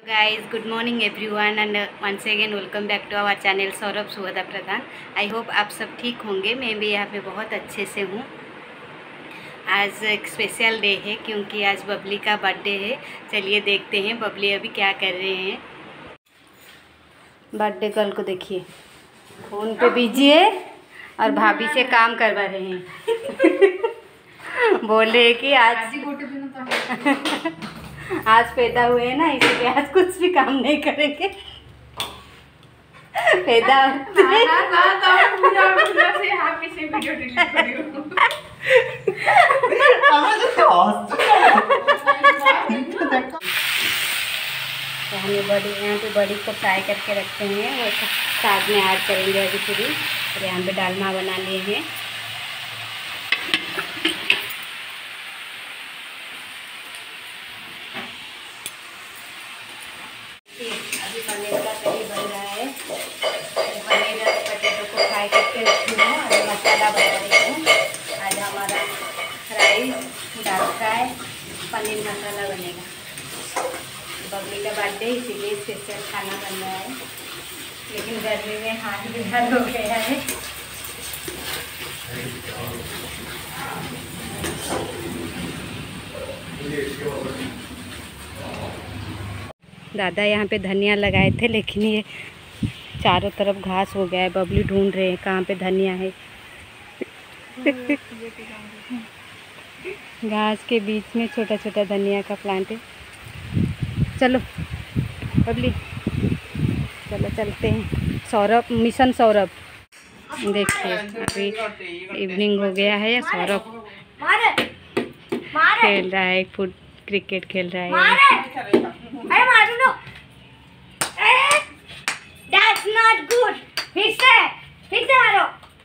Guys, good morning everyone and once again welcome back to our channel Saurabh सुवधा प्रधान। I hope आप सब ठीक होंगे। मैं भी यहाँ पे बहुत अच्छे से हूँ। आज एक स्पेशल डे है क्योंकि आज बबली का बर्थडे है। चलिए देखते हैं बबली अभी क्या कर रहे हैं। बर्थडे गर्ल को देखिए, फ़ोन पे बिजी है और भाभी से काम करवा रहे हैं। बोले कि आज पैदा हुए हैं ना, इसलिए आज कुछ भी काम नहीं करेंगे। पैदा हमें बड़ी यहाँ पे बड़ी को फ्राई करके रखते हैं, वो साग में ऐड करेंगे अभी पूरी। और यहाँ पे डालमा बना लिए हैं। अभी पनीर का करी बन रहा है। पनीर और पटेटो को फ्राई करके रखी हूँ और मसाला बना रही हूँ। आज हमारा राइस, दाल फ्राई, पनीर मसाला बनेगा। बबली का बर्थडे इसीलिए स्पेशल खाना बन रहा है, लेकिन गर्मी में हाथ भी दर्द हो गया है। दादा यहाँ पे धनिया लगाए थे, लेकिन ये चारों तरफ घास हो गया है। बबली ढूंढ रहे हैं कहाँ पे धनिया है। घास के बीच में छोटा छोटा धनिया का प्लांट है। चलो बबली, चलो चलते हैं। सौरभ, मिशन सौरभ। देखिए अभी इवनिंग हो गया है। सौरभ खेल रहा है, क्रिकेट खेल रहा है। That's not good. फिर से मारो।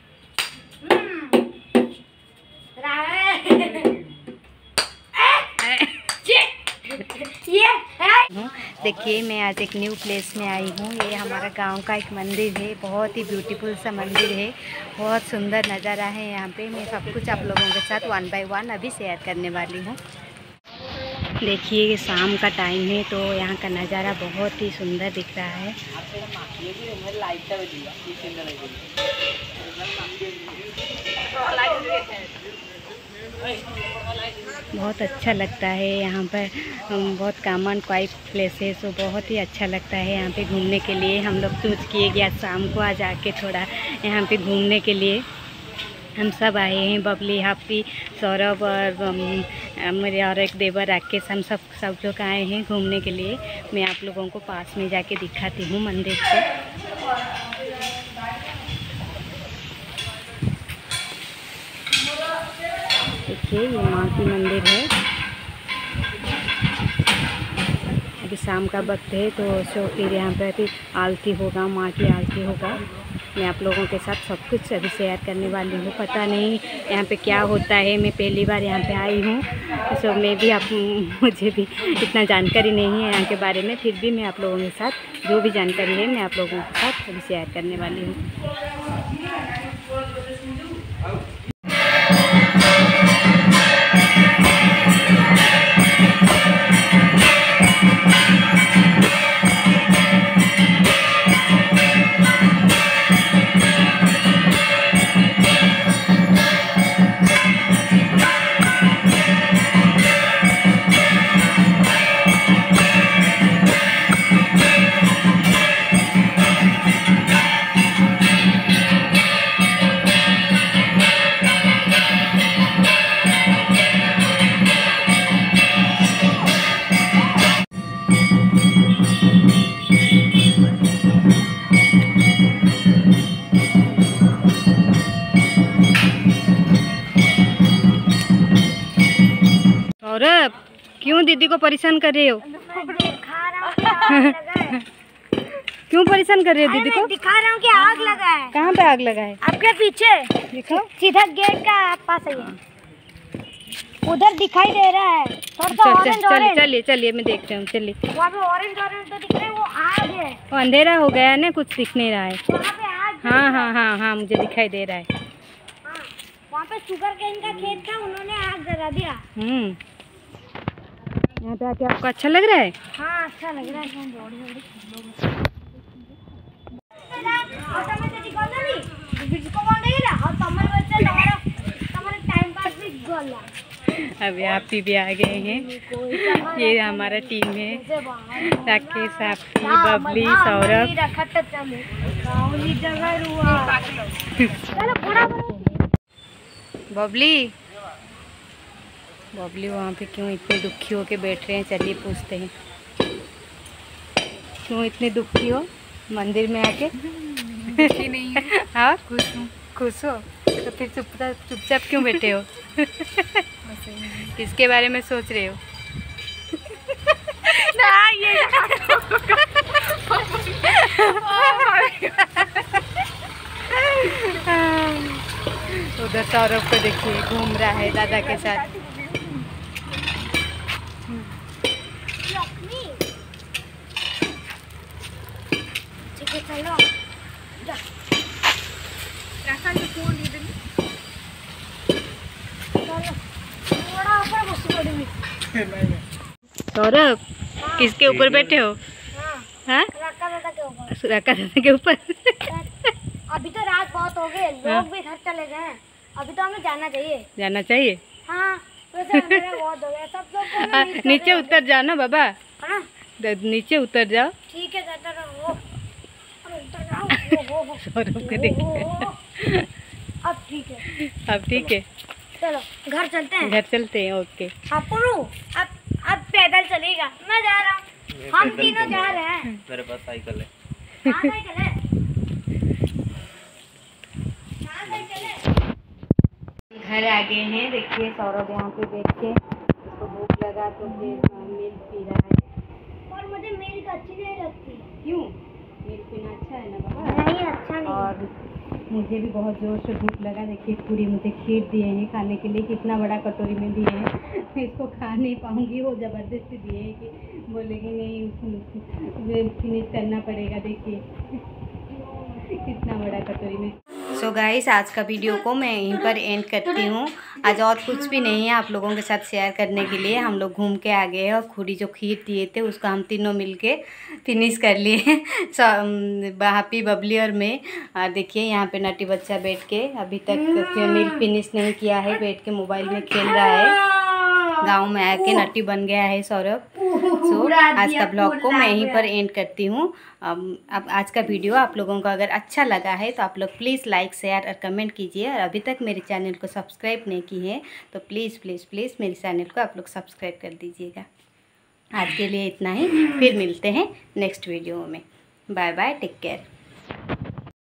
देखिए मैं आज एक न्यू प्लेस में आई हूँ। ये हमारा गांव का एक मंदिर है, बहुत ही ब्यूटीफुल सा मंदिर है। बहुत सुंदर नज़ारा है यहाँ पे। मैं सब कुछ आप लोगों के साथ 1 बाय 1 अभी शेयर करने वाली हूँ। देखिए ये शाम का टाइम है तो यहाँ का नज़ारा बहुत ही सुंदर दिख रहा है। बहुत अच्छा लगता है यहाँ पर। बहुत कॉमन क्वाइट प्लेस है, सो बहुत ही अच्छा लगता है यहाँ पे घूमने के लिए। हम लोग सोच किए कि आज शाम को आज आके थोड़ा यहाँ पे घूमने के लिए हम सब आए हैं। बबली, हाफी, सौरभ और मेरे और एक देवर राकेश, हम सब लोग आए हैं घूमने के लिए। मैं आप लोगों को पास में जाके दिखाती हूँ मंदिर को। देखिए ये माँ की मंदिर है। अभी शाम का वक्त है तो फिर यहाँ पर अभी आरती होगा, माँ की आरती होगा। मैं आप लोगों के साथ सब कुछ अभी शेयर करने वाली हूँ। पता नहीं यहाँ पे क्या होता है, मैं पहली बार यहाँ पे आई हूँ, तो मैं भी मुझे भी इतना जानकारी नहीं है यहाँ के बारे में। फिर भी मैं आप लोगों के साथ जो भी जानकारी है मैं आप लोगों के साथ अभी शेयर करने वाली हूँ। सौरभ, क्यों दीदी को परेशान कर रहे हो? क्यों परेशान कर रहे हो दीदी को? दिखा रहा हूँ कि आग लगा है। कहाँ पे आग लगा है? आपके पीछे दिखाओ। सीधा गेट का पास है, उधर दिखाई दे रहा है। चलिए चलिए मैं देखती हूँ। चलिए वहाँ पे ऑरेंज तो दिख रहा है, वो आग है। वो अंधेरा हो गया है ना, कुछ दिख नहीं रहा है। वहाँ पे आग। हाँ मुझे दिखाई दे रहा है। वहाँ पे शुगर केन का खेत था, उन्होंने आग जला दिया। यहाँ पे आके आपको अच्छा लग रहा है? हाँ अच्छा लग रहा है। अभी आप भी आ गए हैं। ये हमारा टीम है, राकेश, आपकी, बबली, सौरभ। बबली बबली वहाँ पे क्यों इतने दुखी हो के बैठ रहे हैं? चलिए पूछते हैं, क्यों इतने दुखी हो मंदिर में आके? दुखी नहीं है। हाँ, खुश हूँ। खुश हो तो फिर चुपचाप क्यों बैठे हो? किसके बारे में सोच रहे हो? ना ये उधर सौरभ को देखिए, घूम रहा है दादा के साथ। ठीक है चलो जा। थोड़ा ऊपर बस पड़ेगी। सौरभ, किसके ऊपर बैठे हो? हाँ, रक्का दादा के ऊपर। रका दादा के ऊपर। अभी तो रात बहुत हो गए, लोग भी घर चले गए हैं, अभी तो हमें जाना चाहिए। जाना चाहिए? हाँ वैसे अंधेरा बहुत हो गया, सब लोग को ना नीचे नीचे उतर जाओ ना बाबा, हाँ नीचे उतर जाओ। ठीक है जाता रहो। अरे उतर जाओ। हो। सौरभ को देखिए। अब ठीक है। अब ठीक है, चलो घर चलते हैं। घर चलते हैं। ओके। अब पैदल चलेगा, मैं जा रहा हूँ, हम तीनों जा रहे हैं। मेरे पास साइकिल है। हाँ साइकिल है। हाँ साइकिल है। घर आ गए हैं, देखिए सौरभ यहाँ पे बैठ के, उसको भूख लगा तो फिर मिल्क पी रहा है। और मुझे मिल्क अच्छी नहीं लगती। क्यों? मिल्क पीना अच्छा है ना बाबा? नहीं अच्छा नहीं। और मुझे भी बहुत ज़ोर से भूख लगा। देखिए पूरी मुझे खीर दिए हैं खाने के लिए, कितना बड़ा कटोरी में दिए हैं। मैं इसको खा नहीं पाऊँगी, वो ज़बरदस्ती दिए हैं कि बोलेगी नहीं फिनिश करना पड़ेगा। देखिए कितना बड़ा कटोरी में। सो गाइस, आज का वीडियो को मैं यहीं पर एंड करती हूँ। आज और कुछ भी नहीं है आप लोगों के साथ शेयर करने के लिए। हम लोग घूम के आ गए हैं और खुड़ी जो खीर दिए थे उसको हम तीनों मिलके फिनिश कर लिए। हैप्पी, बबली और मैं। देखिए यहाँ पे नटी बच्चा बैठ के अभी तक मिल्क फिनिश नहीं किया है, बैठ के मोबाइल में खेल रहा है। गांव में आके नटी बन गया है सौरभ। सो आज का ब्लॉग को मैं यहीं पर एंड करती हूँ। अब आज का वीडियो आप लोगों को अगर अच्छा लगा है तो आप लोग प्लीज़ लाइक, शेयर और कमेंट कीजिए। और अभी तक मेरे चैनल को सब्सक्राइब नहीं की है तो प्लीज़ प्लीज़ प्लीज़ मेरे चैनल को आप लोग सब्सक्राइब कर दीजिएगा। आज के लिए इतना ही, फिर मिलते हैं नेक्स्ट वीडियो में। Bye bye, take care.